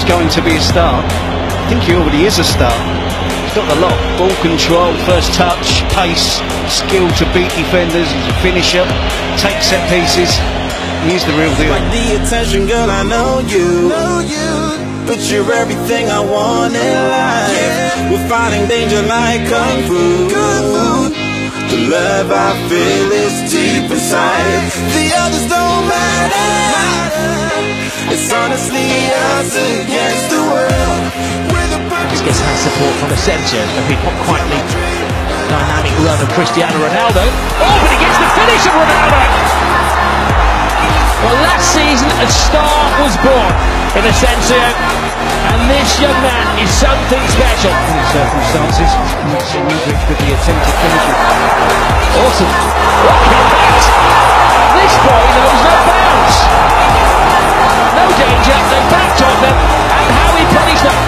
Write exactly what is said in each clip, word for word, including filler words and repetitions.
going to be a star. I think he already is a star. He's got a lot of ball control, first touch, pace, skill to beat defenders. He's a finisher, take set pieces. He's the real deal. Like the attention, girl, I know you. Know you. But you're everything I want in life. Yeah. We're fighting danger like kung fu. The love I feel is deep inside. The others don't matter. It's honestly us against the world. This gets hand support from Asensio, and he not quite the dynamic run of Cristiano Ronaldo. Oh, but he gets the finish of Ronaldo! Well, last season a star was born in Asensio, and this young man is something special. In the circumstances, Mudryk with the attempted finish. Awesome. What impact! This boy knows no bounds. No danger, they backed on them, and how he punished them.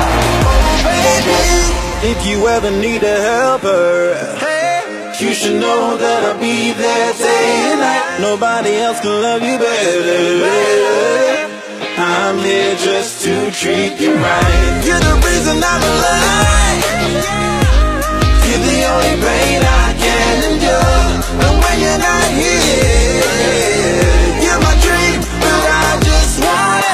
If you ever need a helper, you should know that I'll be there day and night. Nobody else can love you better. I'm here just to treat you right. You're the reason I'm alive. You're the only pain I can endure. And when you're not here, you're my dream, but I just wanna,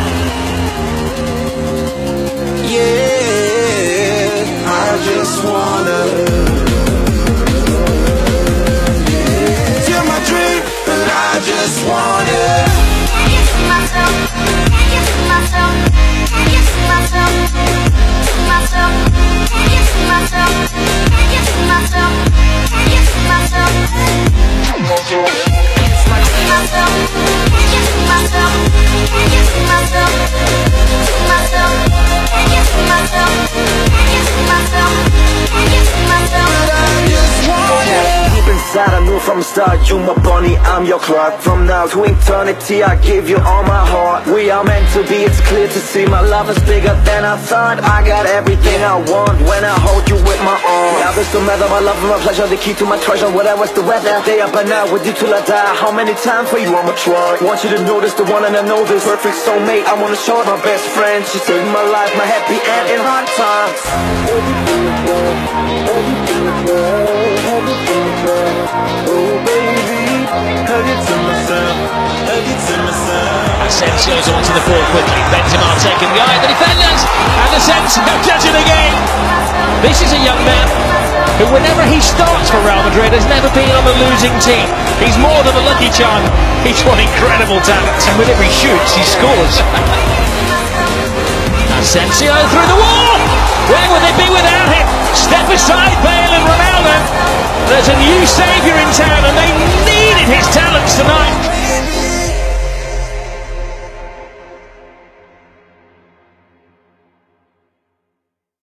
yeah, I just wanna. I just want it. Can you see myself? Can you see myself? Can you see myself? See myself? Can you see myself? Can you see myself? Can you see myself? See myself? Can you see myself? Can you see myself? See myself? Can you see myself? Can you see myself? Can you see myself? But I just want it. Inside I knew from the start, you my bunny, I'm your Clark. From now to eternity, I give you all my heart. We are meant to be, it's clear to see. My love is bigger than I thought. I got everything I want when I hold you with my arms. Now this don't matter, my love and my pleasure, the key to my treasure. Whatever's the weather, day up and out with you till I die. How many times for you I'ma try? Want you to notice the one and I know this perfect soulmate. I wanna show it my best friend. She saved my life, my happy end in hard times. Everything is good, everything is good, everything is good. Oh baby, hug it to myself, hug it to myself. Asensio's onto the ball quickly. Benzema taking the eye of the defenders, and Asensio does it again. This is a young man who, whenever he starts for Real Madrid, has never been on a losing team. He's more than a lucky charm. He's got incredible talent, and whenever he shoots, he scores. Asensio through the wall. Where would they be without him? Step aside, Bale and Ronaldo. There's a new saviour in town, and they needed his talent.